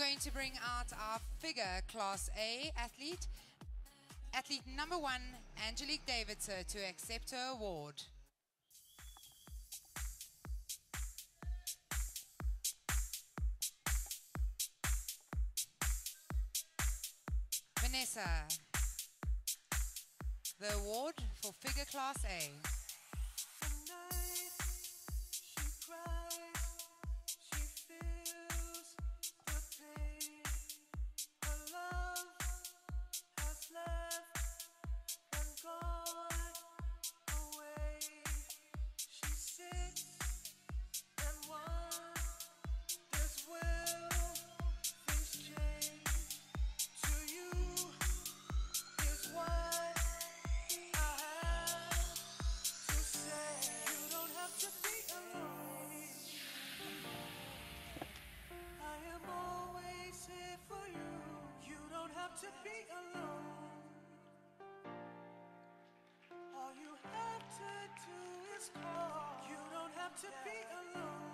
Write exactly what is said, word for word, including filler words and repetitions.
going to bring out our figure Class A athlete, athlete number one, Angelique Davidson, to accept her award. Vanessa, the award for figure Class A. To be alone, all you have to do is call. You don't have to be alone.